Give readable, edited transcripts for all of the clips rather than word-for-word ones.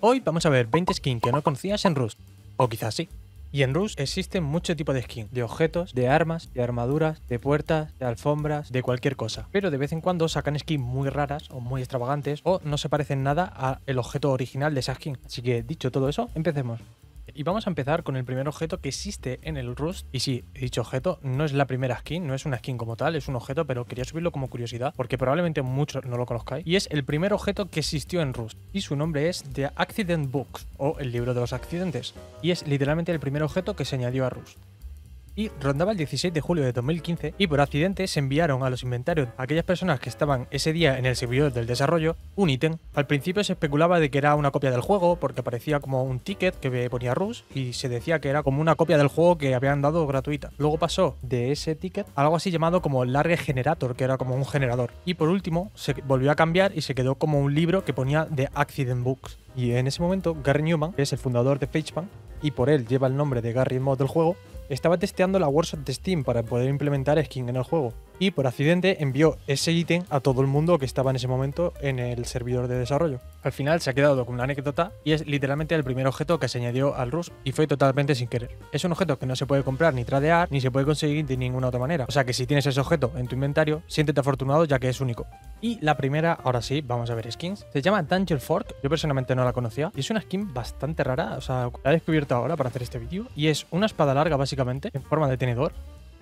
Hoy vamos a ver 20 skins que no conocías en Rust, o quizás sí. Y en Rust existen muchos tipos de skins, de objetos, de armas, de armaduras, de puertas, de alfombras, de cualquier cosa. Pero de vez en cuando sacan skins muy raras o muy extravagantes o no se parecen nada al objeto original de esa skin. Así que dicho todo eso, empecemos. Y vamos a empezar con el primer objeto que existe en el Rust. Y sí, he dicho objeto, no es la primera skin, no es una skin como tal, es un objeto, pero quería subirlo como curiosidad porque probablemente muchos no lo conozcáis. Y es el primer objeto que existió en Rust. Y su nombre es The Accident Book, o el libro de los accidentes. Y es literalmente el primer objeto que se añadió a Rust. Y rondaba el 16 de julio de 2015 y por accidente se enviaron a los inventarios a aquellas personas que estaban ese día en el servidor del desarrollo un ítem. Al principio se especulaba de que era una copia del juego porque parecía como un ticket que ponía Rust y se decía que era como una copia del juego que habían dado gratuita. Luego pasó de ese ticket a algo así llamado como Large Generator, que era como un generador. Y por último se volvió a cambiar y se quedó como un libro que ponía The Accident Books. Y en ese momento Gary Newman, que es el fundador de Facepunk y por él lleva el nombre de Gary Mod del juego, estaba testeando la workshop de Steam para poder implementar skin en el juego. Y por accidente envió ese ítem a todo el mundo que estaba en ese momento en el servidor de desarrollo. Al final se ha quedado con una anécdota y es literalmente el primer objeto que se añadió al Rust y fue totalmente sin querer. Es un objeto que no se puede comprar ni tradear ni se puede conseguir de ninguna otra manera. O sea que si tienes ese objeto en tu inventario, siéntete afortunado ya que es único. Y la primera, ahora sí, vamos a ver skins. Se llama Danger Fork, yo personalmente no la conocía y es una skin bastante rara, o sea, la he descubierto ahora para hacer este vídeo y es una espada larga básicamente en forma de tenedor.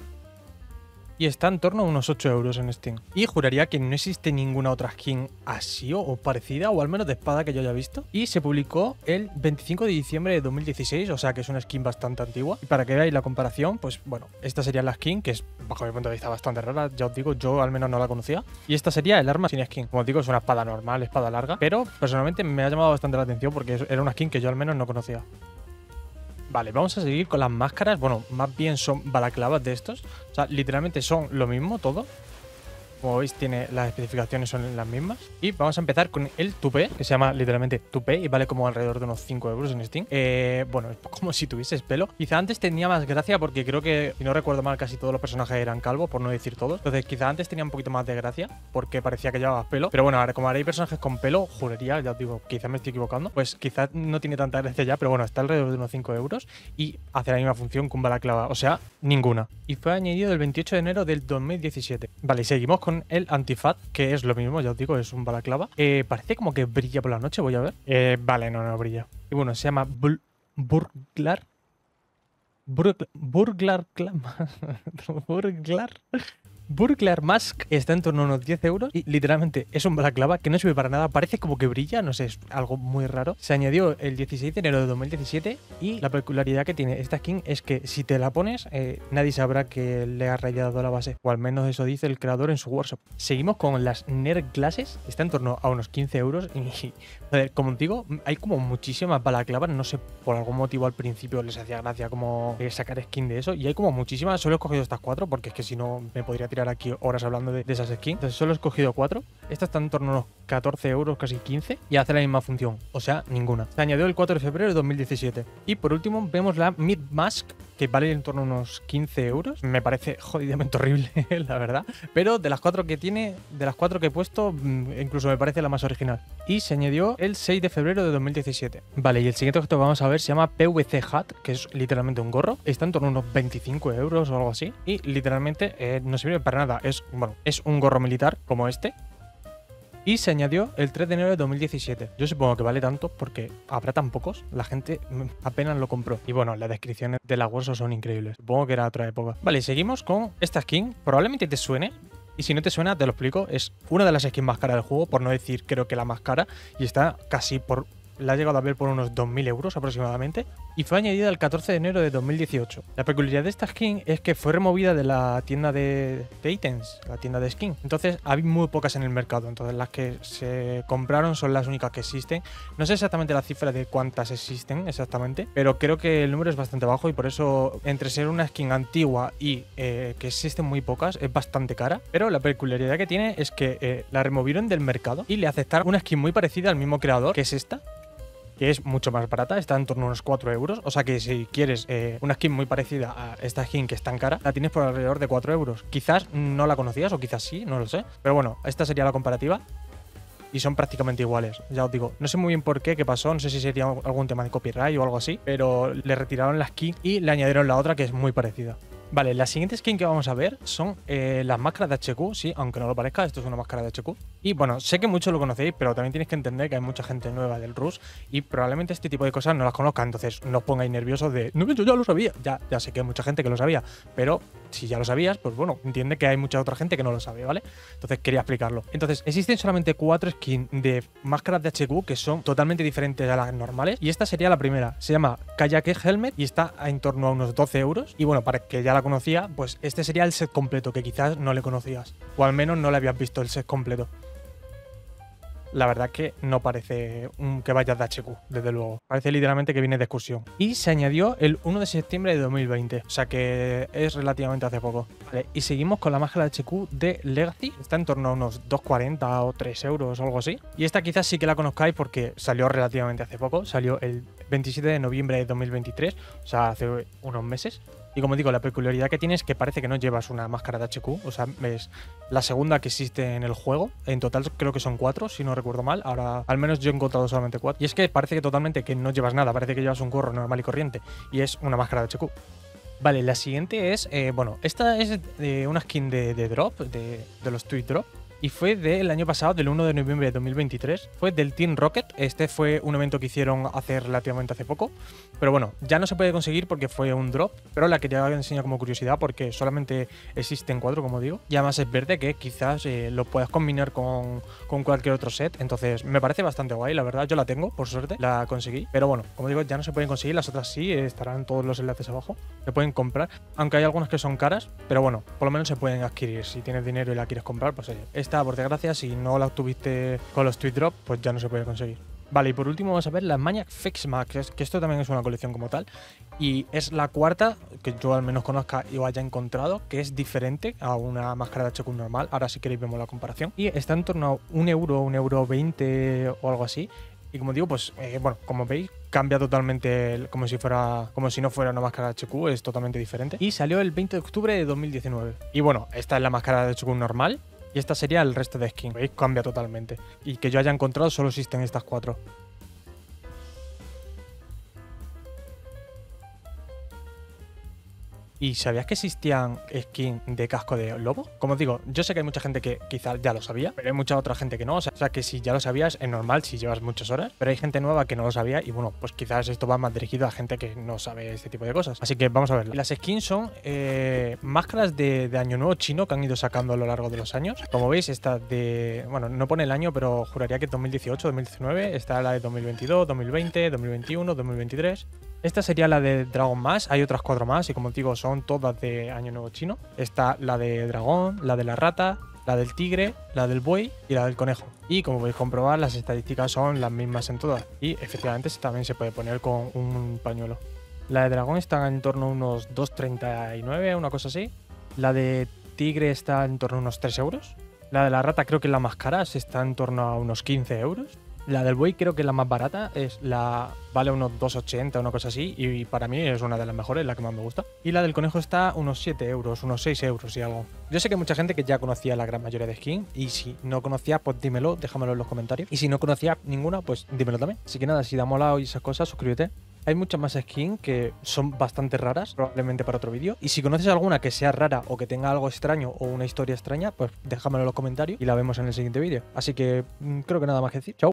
Y está en torno a unos 8 euros en Steam. Y juraría que no existe ninguna otra skin así o parecida, o al menos de espada que yo haya visto. Y se publicó el 25 de diciembre de 2016, o sea que es una skin bastante antigua. Y para que veáis la comparación, pues bueno, esta sería la skin, que es bajo mi punto de vista bastante rara, ya os digo, yo al menos no la conocía. Y esta sería el arma sin skin. Como os digo, es una espada normal, espada larga, pero personalmente me ha llamado bastante la atención porque era una skin que yo al menos no conocía. Vale, vamos a seguir con las máscaras. Bueno, más bien son balaclavas de estos. O sea, literalmente son lo mismo todo. Como veis, las especificaciones son las mismas. Y vamos a empezar con el tupé, que se llama literalmente tupé y vale como alrededor de unos 5 euros en Steam. Bueno, es como si tuvieses pelo. Quizá antes tenía más gracia porque creo que, si no recuerdo mal, casi todos los personajes eran calvos, por no decir todos. Entonces quizá antes tenía un poquito más de gracia porque parecía que llevaba pelo. Pero bueno, ahora como ahora hay personajes con pelo, juraría, ya os digo, quizá me estoy equivocando, pues quizá no tiene tanta gracia ya, pero bueno, está alrededor de unos 5 euros y hace la misma función que un balaclava. O sea, ninguna. Y fue añadido el 28 de enero del 2017. Vale, y seguimos con el antifat, que es lo mismo, ya os digo, es un balaclava. Parece como que brilla por la noche, voy a ver. Vale, no brilla. Y bueno, se llama Burglar. Burglar Mask está en torno a unos 10 euros y literalmente es un balaclava que no sirve para nada, parece como que brilla, no sé, es algo muy raro. Se añadió el 16 de enero de 2017 y la peculiaridad que tiene esta skin es que si te la pones, nadie sabrá que le has rayado la base, o al menos eso dice el creador en su workshop. Seguimos con las Nerd Glasses, está en torno a unos 15 euros y, joder, como os digo, hay como muchísimas balaclavas, no sé, por algún motivo al principio les hacía gracia como sacar skin de eso y hay como muchísimas, solo he escogido estas 4 porque es que si no me podría tirar aquí horas hablando de esas skins. Entonces solo he escogido 4. Esta está en torno a unos 14 euros, casi 15, y hace la misma función, o sea, ninguna. Se añadió el 4 de febrero de 2017. Y por último vemos la Mid Mask, que vale en torno a unos 15 euros. Me parece jodidamente horrible, la verdad. Pero de las 4 que tiene, de las 4 que he puesto, incluso me parece la más original. Y se añadió el 6 de febrero de 2017. Vale, y el siguiente objeto que vamos a ver se llama PVC Hat, que es literalmente un gorro. Está en torno a unos 25 euros o algo así. Y literalmente no sirve para nada. Es un gorro militar como este. Y se añadió el 3 de enero de 2017. Yo supongo que vale tanto porque habrá tan pocos. La gente apenas lo compró. Y bueno, las descripciones de la workshop son increíbles. Supongo que era otra época. Vale, seguimos con esta skin. Probablemente te suene. Y si no te suena, te lo explico. Es una de las skins más caras del juego, por no decir creo que la más cara. Y está casi por... La ha llegado a ver por unos 2.000 euros aproximadamente y fue añadida el 14 de enero de 2018. La peculiaridad de esta skin es que fue removida de la tienda de ítems, la tienda de skin. Entonces hay muy pocas en el mercado, entonces las que se compraron son las únicas que existen. No sé exactamente la cifra de cuántas existen exactamente, pero creo que el número es bastante bajo y por eso entre ser una skin antigua y que existen muy pocas es bastante cara. Pero la peculiaridad que tiene es que la removieron del mercado y le aceptaron una skin muy parecida al mismo creador, que es esta, que es mucho más barata, está en torno a unos 4 euros. O sea que si quieres una skin muy parecida a esta skin que es tan cara, la tienes por alrededor de 4 euros. Quizás no la conocías o quizás sí, no lo sé. Pero bueno, esta sería la comparativa. y son prácticamente iguales. Ya os digo, no sé muy bien por qué pasó, no sé si sería algún tema de copyright o algo así, pero le retiraron la skin y le añadieron la otra que es muy parecida. Vale, la siguiente skin que vamos a ver son las máscaras de HQ, sí, aunque no lo parezca, esto es una máscara de HQ. Y bueno, sé que muchos lo conocéis, pero también tenéis que entender que hay mucha gente nueva del Rush y probablemente este tipo de cosas no las conozcan, entonces no os pongáis nerviosos de no, yo ya lo sabía. Ya sé que hay mucha gente que lo sabía, pero si ya lo sabías, pues bueno, entiende que hay mucha otra gente que no lo sabe, ¿vale? Entonces quería explicarlo. Entonces, existen solamente 4 skins de máscaras de HQ que son totalmente diferentes a las normales, y esta sería la primera. Se llama Kayak Helmet y está en torno a unos 12 euros. Y bueno, para que ya la conocía, pues este sería el set completo, que quizás no le conocías, o al menos no le habías visto el set completo. La verdad que no parece que vaya de HQ, desde luego. Parece literalmente que viene de excursión. Y se añadió el 1 de septiembre de 2020, o sea que es relativamente hace poco. Vale, y seguimos con la máscara de HQ de Legacy. Está en torno a unos 2,40 o 3 euros o algo así. Y esta quizás sí que la conozcáis porque salió relativamente hace poco. Salió el 27 de noviembre de 2023, o sea, hace unos meses. Y como digo, la peculiaridad que tiene es que parece que no llevas una máscara de HQ, o sea, es la segunda que existe en el juego. En total creo que son 4, si no recuerdo mal. Ahora, al menos yo he encontrado solamente 4. Y es que parece que totalmente que no llevas nada, parece que llevas un gorro normal y corriente. Y es una máscara de HQ. Vale, la siguiente es, bueno, esta es de una skin de drop, de los Tweet Drop. Y fue del año pasado, del 1 de noviembre de 2023. Fue del Team Rocket. Este fue un evento que hicieron hace relativamente hace poco. Pero bueno, ya no se puede conseguir porque fue un drop. Pero la quería enseñar como curiosidad porque solamente existen 4, como digo. Y además es verde, que quizás lo puedas combinar con cualquier otro set. Entonces me parece bastante guay, la verdad. Yo la tengo, por suerte, la conseguí. Pero bueno, como digo, ya no se pueden conseguir. Las otras sí, estarán todos los enlaces abajo. Se pueden comprar. Aunque hay algunas que son caras. Pero bueno, por lo menos se pueden adquirir. Si tienes dinero y la quieres comprar, pues oye, esta, por desgracia, si no la obtuviste con los Tweet Drop, pues ya no se puede conseguir. Vale, y por último vamos a ver la Maniac Fix Max, que esto también es una colección como tal. Y es la cuarta que yo al menos conozca y o haya encontrado, que es diferente a una máscara de HQ normal. Ahora si queréis vemos la comparación. Y está en torno a 1 euro, 1,20 € o algo así. Y como digo, pues bueno, como veis, cambia totalmente como si no fuera una máscara de HQ, es totalmente diferente. Y salió el 20 de octubre de 2019. Y bueno, esta es la máscara de HQ normal. Y esta sería el resto de skins. ¿Veis? Cambia totalmente. Y que yo haya encontrado solo existen estas 4. ¿Y sabías que existían skins de casco de lobo? Como os digo, yo sé que hay mucha gente que quizás ya lo sabía, pero hay mucha otra gente que no. O sea que si ya lo sabías es normal si llevas muchas horas, pero hay gente nueva que no lo sabía y bueno, pues quizás esto va más dirigido a gente que no sabe este tipo de cosas. Así que vamos a ver. Las skins son máscaras de Año Nuevo chino que han ido sacando a lo largo de los años. Como veis, esta de... Bueno, no pone el año, pero juraría que 2018, 2019. Está la de 2022, 2020, 2021, 2023. Esta sería la de Dragon más, hay otras 4 más y como os digo son todas de Año Nuevo Chino. Está la de dragón, la de la rata, la del tigre, la del buey y la del conejo. Y como podéis comprobar las estadísticas son las mismas en todas y efectivamente también se puede poner con un pañuelo. La de dragón está en torno a unos 2,39, una cosa así. La de tigre está en torno a unos 3 euros. La de la rata creo que es la más cara, está en torno a unos 15 euros. La del buey creo que es la más barata, vale unos 2,80, una cosa así, y para mí es una de las mejores, la que más me gusta. Y la del conejo está unos 7 euros, unos 6 euros y algo. Yo sé que hay mucha gente que ya conocía la gran mayoría de skins, y si no conocías, pues dímelo, déjamelo en los comentarios. Y si no conocías ninguna, pues dímelo también. Así que nada, si te ha molado y esas cosas, suscríbete. Hay muchas más skins que son bastante raras, probablemente para otro vídeo. Y si conoces alguna que sea rara o que tenga algo extraño o una historia extraña, pues déjamelo en los comentarios y la vemos en el siguiente vídeo. Así que creo que nada más que decir. Chao.